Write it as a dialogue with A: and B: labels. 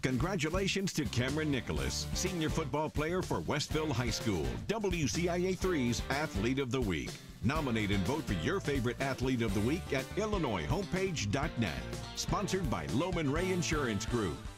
A: Congratulations to Cameron Nicholas, senior football player for Westville High School, WCIA 3's Athlete of the Week. Nominate and vote for your favorite Athlete of the Week at IllinoisHomepage.net. Sponsored by Loman Ray Insurance Group.